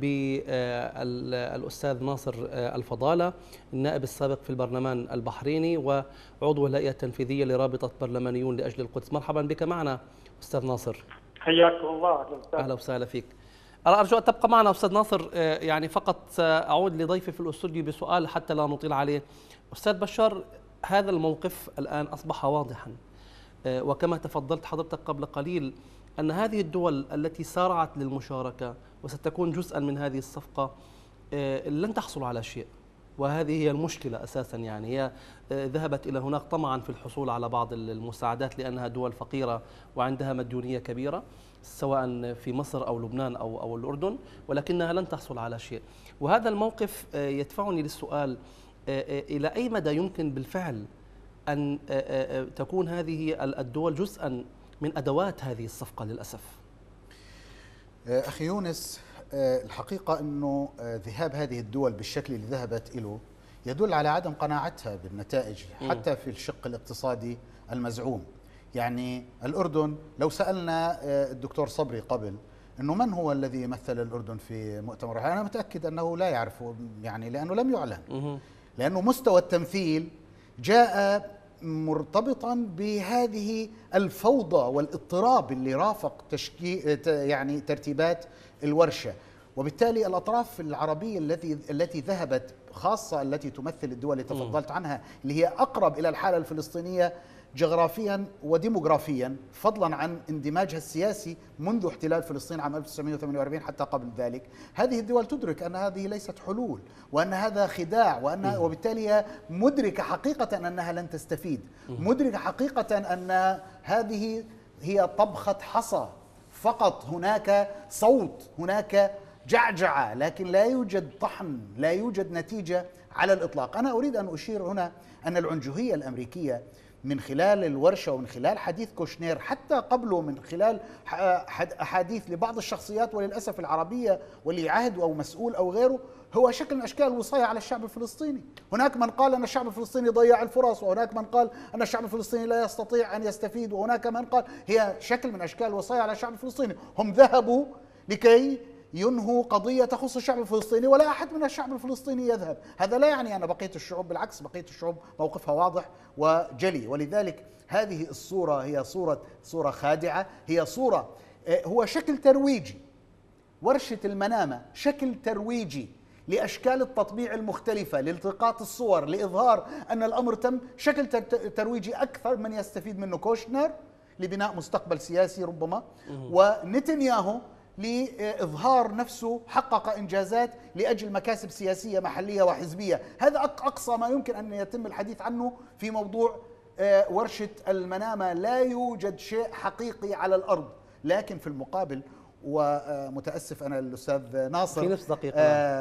بالأستاذ ناصر الفضالة، النائب السابق في البرلمان البحريني وعضو الهيئة التنفيذية لرابطة برلمانيون لأجل القدس. مرحبا بك معنا أستاذ ناصر. حياكم الله. أهلا وسهلا فيك. أرجو أن تبقى معنا أستاذ ناصر، يعني فقط أعود لضيفي في الاستوديو بسؤال حتى لا نطيل عليه. أستاذ بشار، هذا الموقف الآن أصبح واضحا، وكما تفضلت حضرتك قبل قليل أن هذه الدول التي سارعت للمشاركة وستكون جزءا من هذه الصفقة لن تحصل على شيء، وهذه هي المشكلة أساسا. يعني هي ذهبت إلى هناك طمعا في الحصول على بعض المساعدات لأنها دول فقيرة وعندها مديونية كبيرة، سواء في مصر أو لبنان أو الأردن، ولكنها لن تحصل على شيء. وهذا الموقف يدفعني للسؤال: إلى أي مدى يمكن بالفعل أن تكون هذه الدول جزءا من أدوات هذه الصفقة للأسف؟ أخي يونس، الحقيقة أنه ذهاب هذه الدول بالشكل اللي ذهبت له يدل على عدم قناعتها بالنتائج حتى في الشق الاقتصادي المزعوم. يعني الأردن، لو سألنا الدكتور صبري قبل أنه من هو الذي مثل الأردن في مؤتمر، أنا متأكد أنه لا يعرفه، يعني لأنه لم يعلن، لأنه مستوى التمثيل جاء مرتبطا بهذه الفوضى والاضطراب اللي رافق يعني ترتيبات الورشة. وبالتالي الأطراف العربية التي ذهبت، خاصة التي تمثل الدول اللي تفضلت عنها اللي هي أقرب إلى الحالة الفلسطينية جغرافيا وديموغرافيا، فضلا عن اندماجها السياسي منذ احتلال فلسطين عام 1948 حتى قبل ذلك، هذه الدول تدرك أن هذه ليست حلول، وأن هذا خداع، وبالتالي هي مدركة حقيقة أنها لن تستفيد، مدركة حقيقة أن هذه هي طبخة حصى فقط. هناك صوت، هناك جعجعة، لكن لا يوجد طحن، لا يوجد نتيجة على الإطلاق. أنا أريد أن أشير هنا أن العنجهية الأمريكية من خلال الورشة ومن خلال حديث كوشنير، حتى قبله من خلال أحاديث لبعض الشخصيات وللأسف العربية ولي عهد أو مسؤول أو غيره، هو شكل من أشكال الوصاية على الشعب الفلسطيني. هناك من قال أن الشعب الفلسطيني ضيع الفرص، وهناك من قال أن الشعب الفلسطيني لا يستطيع أن يستفيد، وهناك من قال هي شكل من أشكال الوصاية على الشعب الفلسطيني. هم ذهبوا لكي ينهوا قضية تخص الشعب الفلسطيني، ولا أحد من الشعب الفلسطيني يذهب. هذا لا يعني أن بقية الشعوب، بالعكس بقية الشعوب موقفها واضح وجلي. ولذلك هذه الصورة هي صورة خادعة، هي صورة هو شكل ترويجي. ورشة المنامة شكل ترويجي لأشكال التطبيع المختلفة، لالتقاط الصور، لإظهار أن الأمر تم، شكل ترويجي أكثر من يستفيد منه كوشنر لبناء مستقبل سياسي ربما، ونتنياهو لإظهار نفسه حقق إنجازات لأجل مكاسب سياسية محلية وحزبية. هذا أقصى ما يمكن أن يتم الحديث عنه في موضوع ورشة المنامة. لا يوجد شيء حقيقي على الأرض. لكن في المقابل، ومتأسف أنا الأستاذ ناصر في نفس دقيقة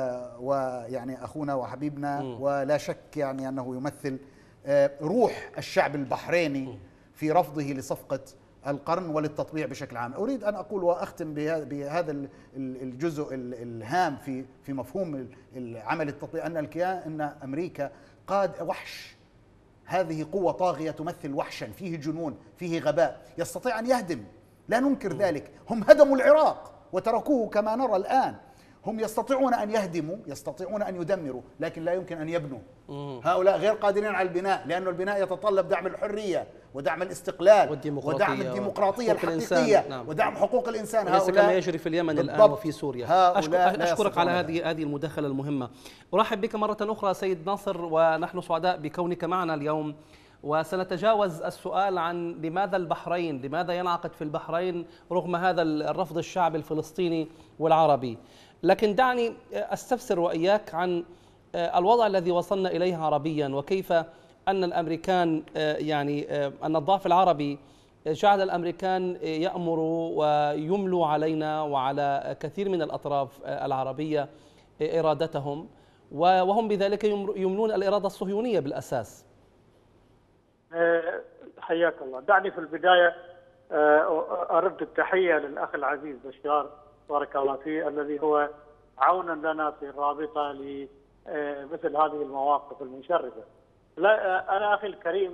ويعني أخونا وحبيبنا ولا شك يعني أنه يمثل روح الشعب البحريني في رفضه لصفقة القرن وللتطبيع بشكل عام. أريد أن أقول وأختم بهذا الجزء الهام في مفهوم عمل التطبيع، أن أمريكا قاد وحش. هذه قوة طاغية تمثل وحشا فيه جنون، فيه غباء، يستطيع أن يهدم، لا ننكر ذلك. هم هدموا العراق وتركوه كما نرى الآن. هم يستطيعون أن يهدموا، يستطيعون أن يدمروا، لكن لا يمكن أن يبنوا. هؤلاء غير قادرين على البناء، لأن البناء يتطلب دعم الحرية ودعم الاستقلال ودعم الديمقراطية الحقيقية. نعم. ودعم حقوق الإنسان. هؤلاء كما يجري في اليمن الآن وفي سوريا. أشكرك على هذه المداخلة المهمة. أرحب بك مرة أخرى سيد ناصر، ونحن سعداء بكونك معنا اليوم. وسنتجاوز السؤال عن لماذا البحرين، لماذا ينعقد في البحرين رغم هذا الرفض الشعبي الفلسطيني والعربي. لكن دعني أستفسر وإياك عن الوضع الذي وصلنا إليه عربيا، وكيف أن الأمريكان يعني أن الضعف العربي جعل الأمريكان يأمروا ويملوا علينا وعلى كثير من الأطراف العربية إرادتهم، وهم بذلك يملون الإرادة الصهيونية بالأساس. حياك الله. دعني في البداية أرد التحية للأخ العزيز بشار بارك الله فيه، الذي هو عونا لنا في الرابطة لمثل هذه المواقف المشرفة. لا أنا أخي الكريم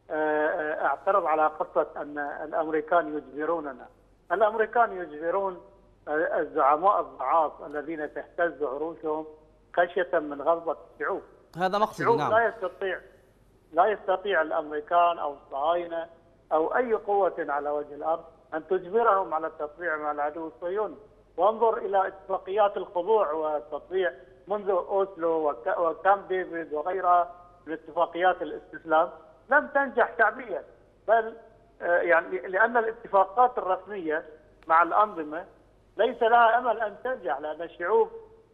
أعترض على قصة أن الأمريكان يجبروننا. الأمريكان يجبرون الزعماء الضعاف الذين تهتز عروشهم خشية من غضبة الشعوب. هذا مقصدي. الشعوب نعم. لا يستطيع الأمريكان أو الصهاينة أو أي قوة على وجه الأرض أن تجبرهم على التطبيع مع العدو الصهيوني. وانظر إلى اتفاقيات الخضوع والتطبيع منذ أوسلو وكامب ديفيد وغيرها من اتفاقيات الاستسلام لم تنجح شعبيا، بل يعني لأن الاتفاقات الرسمية مع الأنظمة ليس لها أمل أن تنجح، لأن الشعوب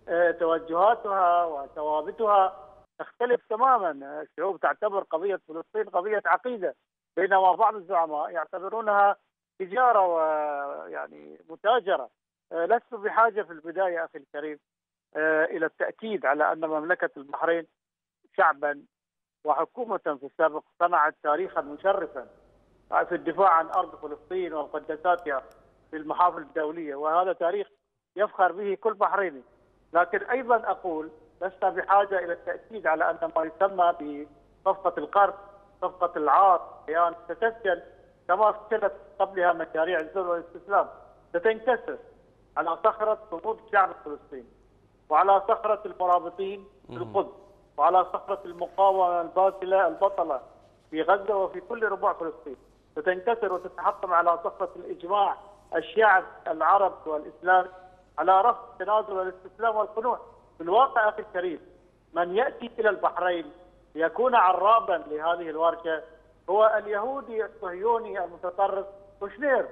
توجهاتها وثوابتها تختلف تماما. الشعوب تعتبر قضية فلسطين قضية عقيدة، بينما بعض الزعماء يعتبرونها تجارة ويعني متاجرة. لست بحاجة في البداية أخي الكريم إلى التأكيد على أن مملكة البحرين شعبا وحكومة في السابق صنعت تاريخا مشرفا في الدفاع عن أرض فلسطين ومقدساتها في المحافل الدولية، وهذا تاريخ يفخر به كل بحريني. لكن أيضا أقول لسنا بحاجة إلى التأكيد على أن ما يسمى بصفقة القرض، صفقة العار، يعني ستفشل كما فشلت قبلها مشاريع الذل والاستسلام، ستنكسر على صخرة صمود الشعب الفلسطيني وعلى صخرة المرابطين في القدس وعلى صخرة المقاومة الباطلة البطلة في غزة وفي كل ربوع فلسطين. ستنكسر وتتحطم على صخرة الإجماع الشعب العرب والإسلام على رفض التنازل والاستسلام والخنوع. في الواقع أخي الكريم من يأتي إلى البحرين ليكون عرابا لهذه الورشة هو اليهودي الصهيوني المتطرف كوشنير،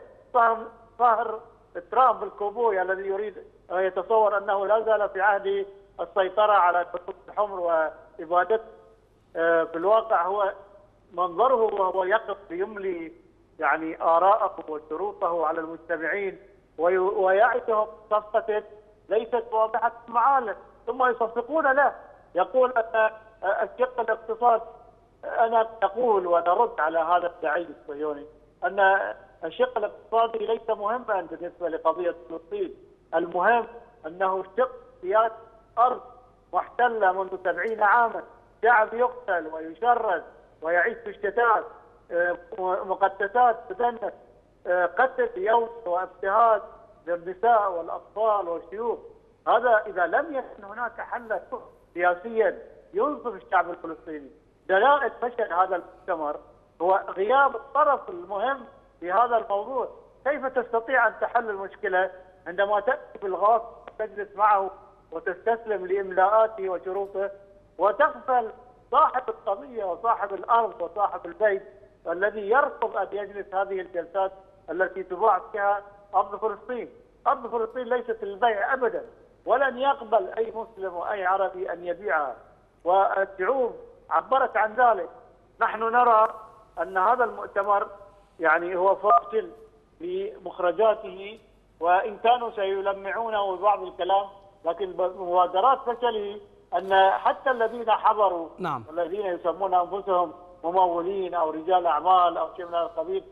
صهر ترامب الكوبوي الذي يريد يتصور أنه لا زال في عهد السيطرة على الخطوط الحمر وإبادته. في الواقع هو منظره وهو يقف ليملي يعني آراءه وشروطه على المستمعين ويعدهم صفقة ليست واضحة المعالم، ثم يصفقون له. يقول أن الشق الاقتصاد، أنا أقول ونرد على هذا الداعي الصهيوني أن الشق الاقتصادي ليس مهما بالنسبة لقضية فلسطين. المهم أنه شق سياسة أرض محتلة منذ 70 عاما، شعب يقتل ويشرد ويعيش في الشتات، مقدسات تدنس، قتل يوم واضطهاد للنساء والأطفال والشيوخ. هذا إذا لم يكن هناك حل سياسيا ينصف الشعب الفلسطيني. دلائل فشل هذا المؤتمر هو غياب الطرف المهم في هذا الموضوع. كيف تستطيع أن تحل المشكلة عندما تأتي بالغاص وتجلس معه وتستسلم لإملاءاته وشروطه وتغفل صاحب القضية وصاحب الأرض وصاحب البيت الذي يرفض أن يجلس هذه الجلسات التي تباع فيها أرض فلسطين. أرض فلسطين ليست للبيع أبدا، ولن يقبل أي مسلم وأي عربي أن يبيعها، والشعوب عبرت عن ذلك. نحن نرى أن هذا المؤتمر يعني هو فاشل في مخرجاته، وإن كانوا سيلمعونه ببعض الكلام، لكن مبادرات فشله أن حتى الذين حضروا نعم. الذين يسمون أنفسهم ممولين أو رجال أعمال أو شيء من هذا القبيل،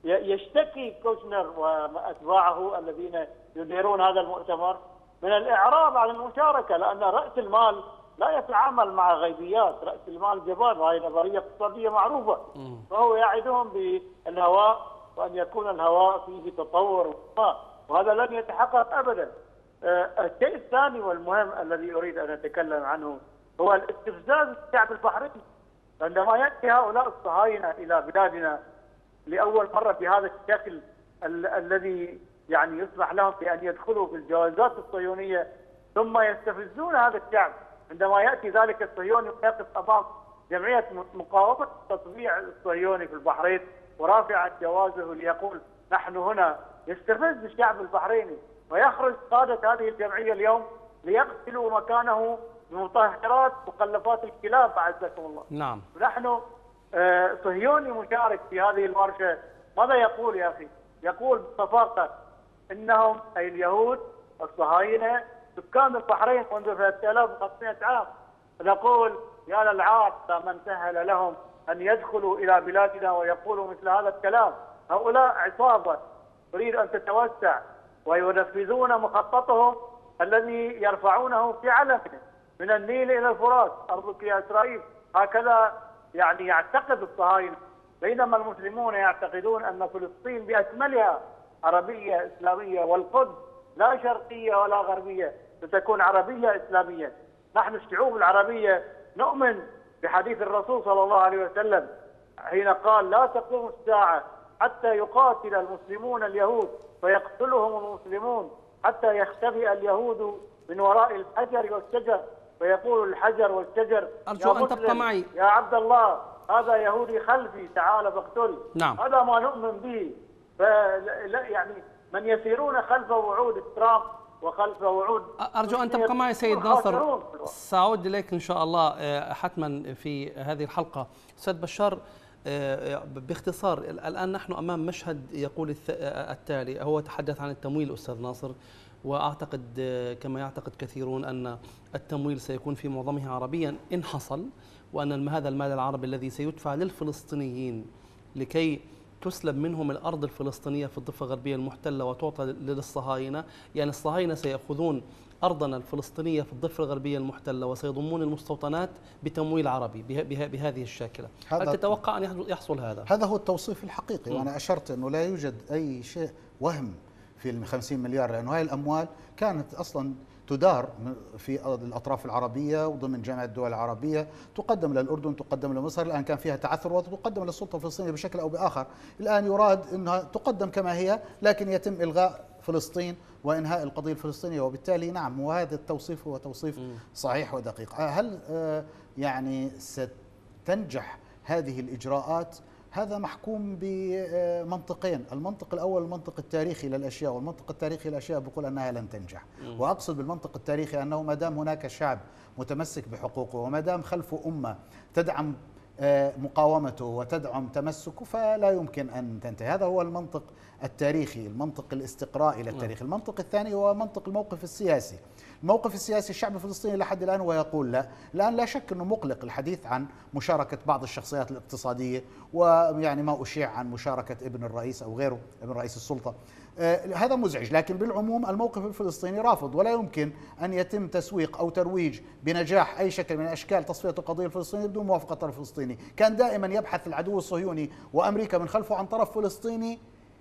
يشتكي كوشنر وأتباعه الذين يديرون هذا المؤتمر من الإعراض عن المشاركة، لأن رأس المال لا يتعامل مع غيبيات، رأس المال جبان، وهي نظرية اقتصادية معروفة. فهو يعدهم بالهواء وأن يكون الهواء فيه تطور وهذا لن يتحقق أبدا. الشيء الثاني والمهم الذي أريد أن أتكلم عنه هو الاستفزاز الشعب البحريني. عندما يأتي هؤلاء الصهاينة إلى بلادنا لأول مرة بهذا الشكل الذي يعني يسمح لهم بأن يدخلوا بالجوازات الصهيونية، ثم يستفزون هذا الشعب عندما يأتي ذلك الصهيوني ويقف أمام جمعية مقاومة التطبيع الصهيوني في البحرين ورافعا جوازه ليقول نحن هنا، يستفز الشعب البحريني ويخرج قادة هذه الجمعية اليوم ليغسلوا مكانه بمطهرات مخلفات الكلاب أعزكم الله. نعم. نحن صهيوني مشارك في هذه الورشة، ماذا يقول يا أخي؟ يقول بصفاقة إنهم أي اليهود الصهاينة سكان البحرين منذ 3500 عام. نقول يا للعار من سهل لهم أن يدخلوا إلى بلادنا ويقولوا مثل هذا الكلام. هؤلاء عصابة تريد أن تتوسع وينفذون مخططهم الذي يرفعونه في علمه من النيل إلى الفرات، أرضك يا إسرائيل. هكذا يعني يعتقد الصهاينة، بينما المسلمون يعتقدون أن فلسطين بأكملها عربية إسلامية، والقدس لا شرقية ولا غربية، ستكون عربية إسلامية. نحن الشعوب العربية نؤمن بحديث الرسول صلى الله عليه وسلم حين قال: لا تقوم الساعة حتى يقاتل المسلمون اليهود فيقتلهم المسلمون، حتى يختفي اليهود من وراء الحجر والشجر، فيقول الحجر والشجر: أرجو يا أن تبقى مسلم، معي. يا عبد الله، هذا يهودي خلفي، تعال فاقتل. نعم. هذا ما نؤمن به. يعني من يسيرون خلف وعود ترامب وخلف وعود، أرجو أن تبقى معي سيد ناصر، سأعود إليك إن شاء الله حتما في هذه الحلقة. أستاذ بشار، باختصار، الآن نحن أمام مشهد يقول التالي. هو تحدث عن التمويل أستاذ ناصر، وأعتقد كما يعتقد كثيرون أن التمويل سيكون في معظمه عربيا إن حصل، وأن هذا المال العربي الذي سيدفع للفلسطينيين لكي تسلب منهم الأرض الفلسطينية في الضفة الغربية المحتلة وتعطى للصهاينة، يعني الصهاينة سيأخذون أرضنا الفلسطينية في الضفة الغربية المحتلة وسيضمون المستوطنات بتمويل عربي بهذه الشاكلة. هل تتوقع أن يحصل هذا؟ هذا هو التوصيف الحقيقي، وأنا أشرت أنه لا يوجد أي شيء وهم في 50 مليار، لأنه هذه الأموال كانت أصلا تدار في الأطراف العربية وضمن جامعة الدول العربية، تقدم للأردن، تقدم لمصر، الآن كان فيها تعثر وتقدم للسلطة الفلسطينية بشكل أو بآخر. الآن يراد أنها تقدم كما هي، لكن يتم إلغاء فلسطين وإنهاء القضية الفلسطينية، وبالتالي نعم، وهذا التوصيف هو توصيف صحيح ودقيق. هل يعني ستنجح هذه الإجراءات؟ هذا محكوم بمنطقين، المنطق الأول المنطق التاريخي للأشياء، والمنطق التاريخي للأشياء بيقول أنها لن تنجح. وأقصد بالمنطق التاريخي أنه ما دام هناك شعب متمسك بحقوقه، وما دام خلفه أمة تدعم مقاومته وتدعم تمسكه، فلا يمكن أن تنتهي. هذا هو المنطق التاريخي، المنطق الاستقرائي للتاريخ. المنطق الثاني هو منطق الموقف السياسي. الموقف السياسي، الشعب الفلسطيني لحد الآن هو يقول لا. الآن لا شك أنه مقلق الحديث عن مشاركة بعض الشخصيات الاقتصادية، ويعني ما أشيع عن مشاركة ابن الرئيس أو غيره، ابن رئيس السلطة، هذا مزعج. لكن بالعموم الموقف الفلسطيني رافض، ولا يمكن أن يتم تسويق أو ترويج بنجاح أي شكل من أشكال تصفية القضية الفلسطينية بدون موافقة الطرف الفلسطيني. كان دائما يبحث العدو الصهيوني وأمريكا من خلفه عن طرف فلسطيني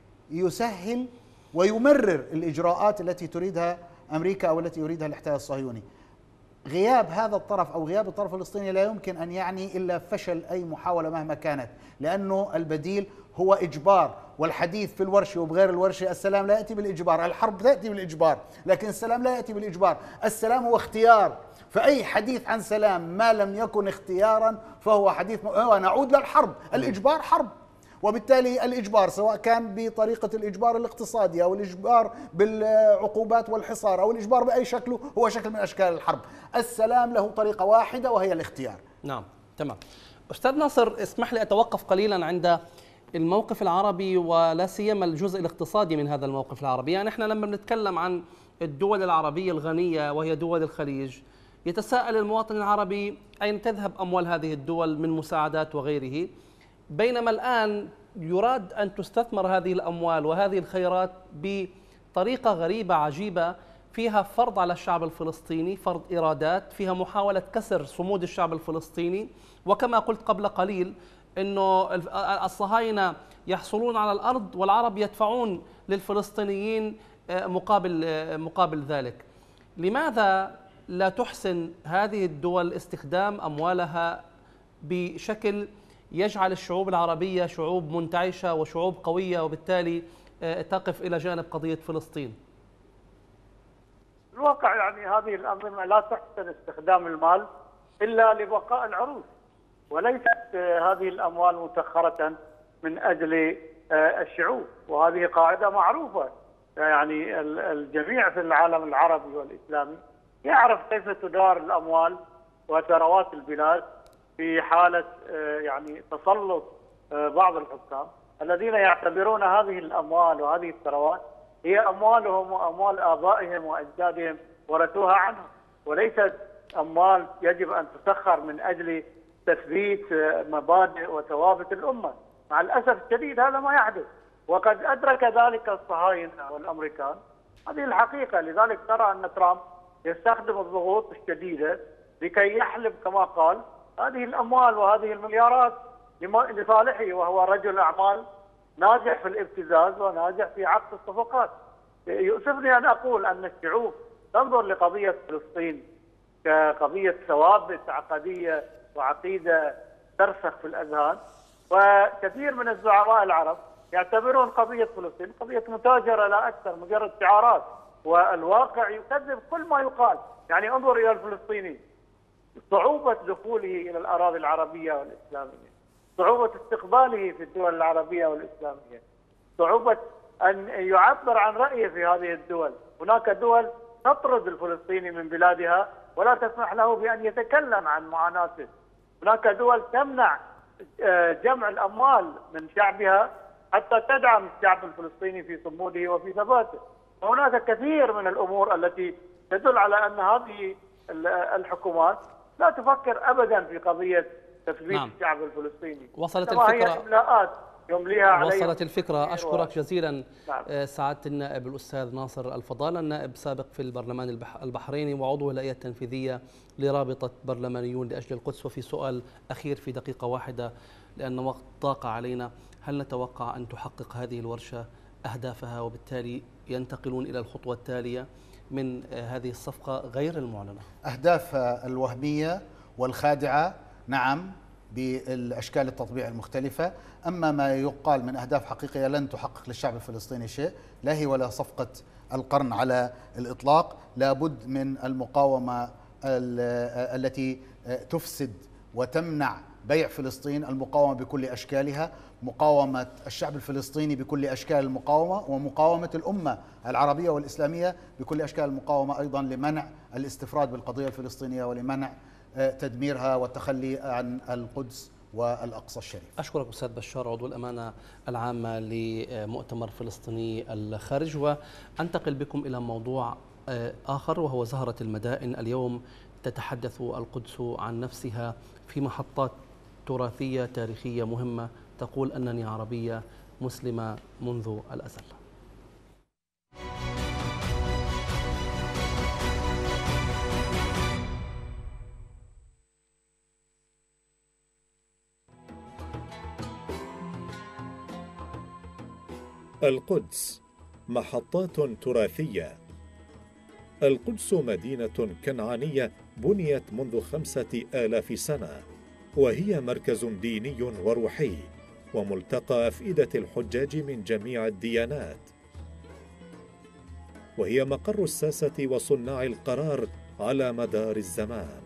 يسهل ويمرر الإجراءات التي تريدها أمريكا أو التي يريدها الاحتلال الصهيوني. غياب هذا الطرف أو غياب الطرف الفلسطيني لا يمكن أن يعني إلا فشل أي محاولة مهما كانت، لأنه البديل هو إجبار. والحديث في الورشة وبغير الورشة، السلام لا يأتي بالإجبار، الحرب تأتي بالإجبار، لكن السلام لا يأتي بالإجبار. السلام هو اختيار، فأي حديث عن سلام ما لم يكن اختيارا فهو حديث نعود للحرب. الإجبار حرب، وبالتالي الإجبار سواء كان بطريقة الإجبار الاقتصادي أو الإجبار بالعقوبات والحصار أو الإجبار بأي شكل، هو شكل من أشكال الحرب. السلام له طريقة واحدة وهي الاختيار. نعم، تمام. أستاذ ناصر، اسمح لي أتوقف قليلا عند الموقف العربي ولا سيما الجزء الاقتصادي من هذا الموقف العربي. يعني احنا لما بنتكلم عن الدول العربية الغنية وهي دول الخليج، يتساءل المواطن العربي أين تذهب أموال هذه الدول من مساعدات وغيره، بينما الآن يراد أن تستثمر هذه الأموال وهذه الخيرات بطريقة غريبة عجيبة، فيها فرض على الشعب الفلسطيني، فرض إيرادات، فيها محاولة كسر صمود الشعب الفلسطيني. وكما قلت قبل قليل أنه الصهاينة يحصلون على الأرض والعرب يدفعون للفلسطينيين مقابل ذلك. لماذا لا تحسن هذه الدول استخدام أموالها بشكل يجعل الشعوب العربية شعوب منتعشة وشعوب قوية، وبالتالي تقف إلى جانب قضية فلسطين؟ الواقع يعني هذه الأنظمة لا تحسن استخدام المال إلا لبقاء العروش، وليست هذه الأموال مسخرة من أجل الشعوب، وهذه قاعدة معروفة. يعني الجميع في العالم العربي والإسلامي يعرف كيف تدار الأموال وثروات البلاد في حالة يعني تسلط بعض الحكام الذين يعتبرون هذه الأموال وهذه الثروات هي أموالهم وأموال آبائهم وأجدادهم ورثوها عنهم، وليست أموال يجب أن تسخر من أجل تثبيت مبادئ وثوابت الأمة. مع الأسف الشديد هذا ما يحدث، وقد أدرك ذلك الصهاينة والأمريكان، هذه الحقيقة. لذلك ترى أن ترامب يستخدم الضغوط الشديدة لكي يحلب كما قال هذه الأموال وهذه المليارات لصالحه، وهو رجل أعمال ناجح في الابتزاز وناجح في عقد الصفقات. يؤسفني أن أقول أن الشعوب تنظر لقضية فلسطين كقضية ثوابت عقدية وعقيدة ترسخ في الأذهان، وكثير من الزعماء العرب يعتبرون قضية فلسطين قضية متاجرة لا أكثر، مجرد شعارات، والواقع يكذب كل ما يقال. يعني انظر إلى الفلسطيني، صعوبة دخوله إلى الأراضي العربية والإسلامية، صعوبة استقباله في الدول العربية والإسلامية، صعوبة أن يعبر عن رأيه في هذه الدول. هناك دول تطرد الفلسطيني من بلادها ولا تسمح له بأن يتكلم عن معاناته. هناك دول تمنع جمع الأموال من شعبها حتى تدعم الشعب الفلسطيني في صموده وفي ثباته. وهناك كثير من الأمور التي تدل على أن هذه الحكومات لا تفكر أبدا في قضية تثبيت الشعب الفلسطيني. وصلت الفكرة، هي إملاءات يمليها عليهم. وصلت الفكرة. أشكرك جزيلا سعادة النائب الأستاذ ناصر الفضالة، النائب سابق في البرلمان البحريني وعضو الهيئة التنفيذية لرابطة برلمانيون لأجل القدس. وفي سؤال أخير في دقيقة واحدة لأن وقت ضاق علينا، هل نتوقع أن تحقق هذه الورشة أهدافها وبالتالي ينتقلون إلى الخطوة التالية من هذه الصفقة غير المعلنة؟ أهدافها الوهمية والخادعة نعم بالأشكال التطبيع المختلفة، أما ما يقال من أهداف حقيقية لن تحقق للشعب الفلسطيني شيء، لا هي ولا صفقة القرن على الإطلاق. لابد من المقاومة التي تفسد وتمنع بيع فلسطين، المقاومة بكل أشكالها، مقاومة الشعب الفلسطيني بكل أشكال المقاومة، ومقاومة الأمة العربية والإسلامية بكل أشكال المقاومة أيضا لمنع الاستفراد بالقضية الفلسطينية ولمنع تدميرها والتخلي عن القدس والأقصى الشريف. أشكرك أستاذ بشار عضو الأمانة العامة لمؤتمر فلسطيني الخارج. وأنتقل بكم إلى موضوع آخر وهو زهرة المدائن. اليوم تتحدث القدس عن نفسها في محطات تراثية تاريخية مهمة، تقول أنني عربية مسلمة منذ الأزل. القدس محطات تراثية. القدس مدينة كنعانية بنيت منذ 5000 سنة، وهي مركز ديني وروحي وملتقى أفئدة الحجاج من جميع الديانات، وهي مقر الساسة وصناع القرار على مدار الزمان.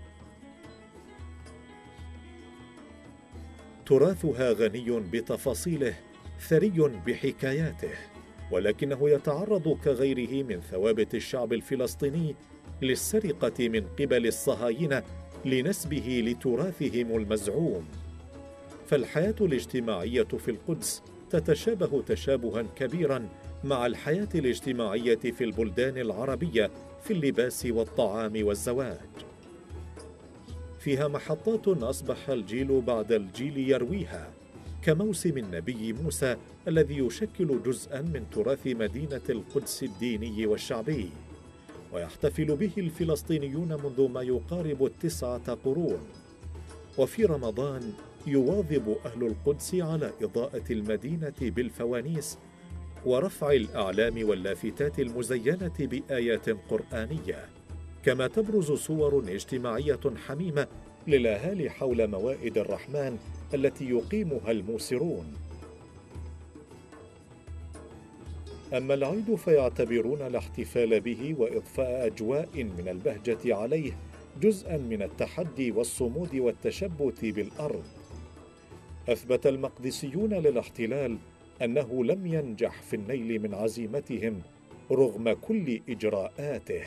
تراثها غني بتفاصيله، ثري بحكاياته، ولكنه يتعرض كغيره من ثوابت الشعب الفلسطيني للسرقة من قبل الصهاينة لنسبه لتراثهم المزعوم. فالحياة الاجتماعية في القدس تتشابه تشابها كبيرا مع الحياة الاجتماعية في البلدان العربية في اللباس والطعام والزواج. فيها محطات أصبح الجيل بعد الجيل يرويها، كموسم النبي موسى الذي يشكل جزءا من تراث مدينة القدس الديني والشعبي، ويحتفل به الفلسطينيون منذ ما يقارب 9 قرون. وفي رمضان يواظب أهل القدس على إضاءة المدينة بالفوانيس ورفع الأعلام واللافتات المزينة بآيات قرآنية، كما تبرز صور اجتماعية حميمة للأهالي حول موائد الرحمن التي يقيمها الموسرون. أما العيد فيعتبرون الاحتفال به وإضفاء أجواء من البهجة عليه جزءاً من التحدي والصمود والتشبث بالأرض. أثبت المقدسيون للاحتلال أنه لم ينجح في النيل من عزيمتهم رغم كل إجراءاته.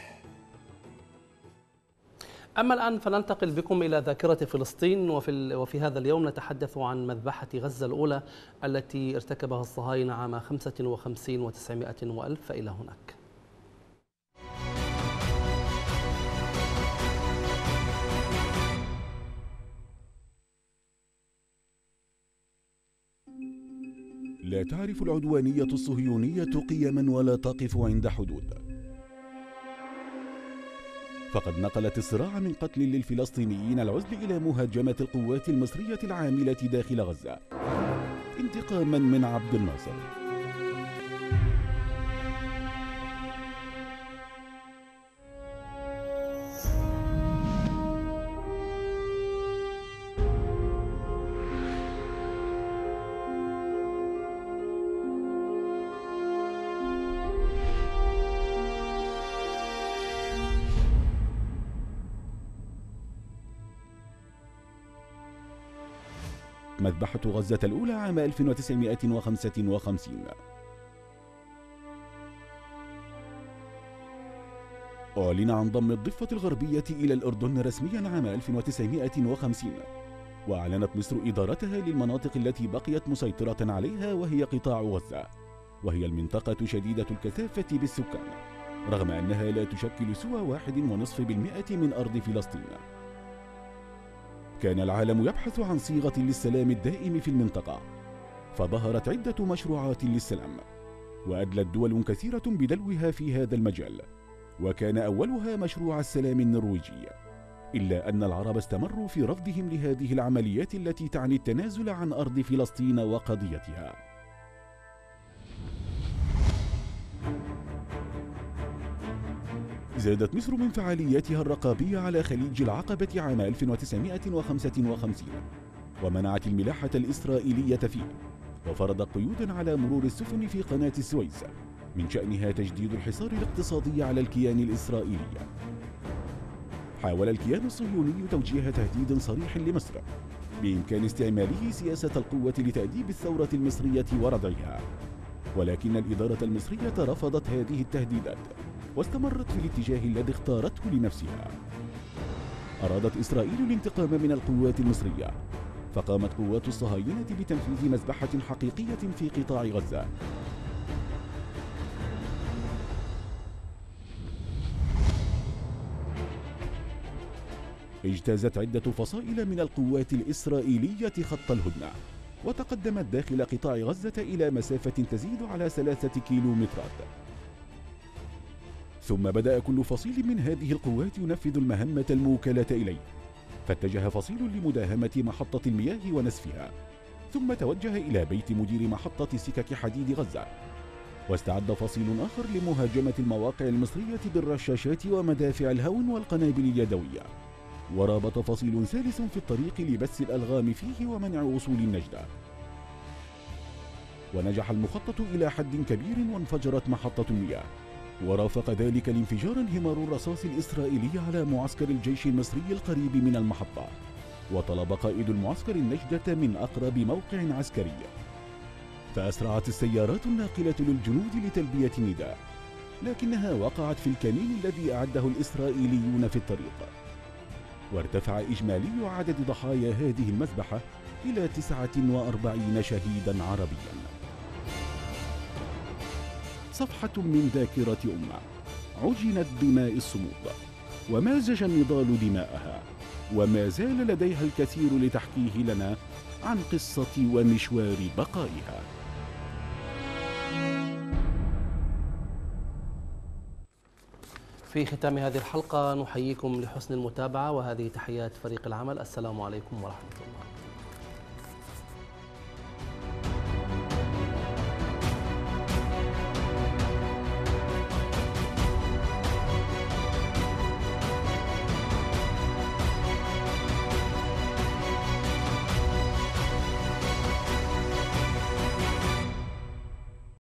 أما الآن فننتقل بكم إلى ذاكرة فلسطين، وفي هذا اليوم نتحدث عن مذبحة غزة الأولى التي ارتكبها الصهاينة عام 55 و900 وألف. فإلى هناك. لا تعرف العدوانية الصهيونية قيما ولا تقف عند حدود. فقد نقلت الصراع من قتل للفلسطينيين العزل إلى مهاجمة القوات المصرية العاملة داخل غزة انتقاما من عبد الناصر. مذبحة غزة الأولى عام 1955. أعلن عن ضم الضفة الغربية إلى الأردن رسميا عام 1950، وأعلنت مصر إدارتها للمناطق التي بقيت مسيطرة عليها، وهي قطاع غزة، وهي المنطقة شديدة الكثافة بالسكان رغم أنها لا تشكل سوى 1.5% من أرض فلسطين. كان العالم يبحث عن صيغة للسلام الدائم في المنطقة، فظهرت عدة مشروعات للسلام، وأدلت دول كثيرة بدلوها في هذا المجال، وكان أولها مشروع السلام النرويجي، إلا أن العرب استمروا في رفضهم لهذه العمليات التي تعني التنازل عن أرض فلسطين وقضيتها. زادت مصر من فعالياتها الرقابية على خليج العقبة عام 1955، ومنعت الملاحة الإسرائيلية فيه، وفرضت قيودا على مرور السفن في قناة السويس من شأنها تجديد الحصار الاقتصادي على الكيان الإسرائيلي. حاول الكيان الصهيوني توجيه تهديد صريح لمصر بإمكان استعماله سياسة القوة لتأديب الثورة المصرية وردعها، ولكن الإدارة المصرية رفضت هذه التهديدات واستمرت في الاتجاه الذي اختارته لنفسها. أرادت إسرائيل الانتقام من القوات المصرية، فقامت قوات الصهاينة بتنفيذ مذبحة حقيقية في قطاع غزة. اجتازت عدة فصائل من القوات الإسرائيلية خط الهدنة، وتقدمت داخل قطاع غزة إلى مسافة تزيد على 3 كيلومترات. ثم بدأ كل فصيل من هذه القوات ينفذ المهمة الموكلة إليه، فاتجه فصيل لمداهمة محطة المياه ونسفها، ثم توجه إلى بيت مدير محطة سكك حديد غزة، واستعد فصيل آخر لمهاجمة المواقع المصرية بالرشاشات ومدافع الهون والقنابل اليدوية، ورابط فصيل ثالث في الطريق لبث الألغام فيه ومنع وصول النجدة. ونجح المخطط إلى حد كبير وانفجرت محطة المياه، ورافق ذلك الانفجار انهمار الرصاص الإسرائيلي على معسكر الجيش المصري القريب من المحطة، وطلب قائد المعسكر النجدة من أقرب موقع عسكري، فأسرعت السيارات الناقلة للجنود لتلبية النداء، لكنها وقعت في الكمين الذي أعده الإسرائيليون في الطريق، وارتفع إجمالي عدد ضحايا هذه المذبحة إلى 49 شهيدا عربيا. صفحة من ذاكرة أمة عجنت بماء الصمود، ومازج النضال دماءها، وما زال لديها الكثير لتحكيه لنا عن قصة ومشوار بقائها. في ختام هذه الحلقة نحييكم لحسن المتابعة، وهذه تحيات فريق العمل. السلام عليكم ورحمة الله.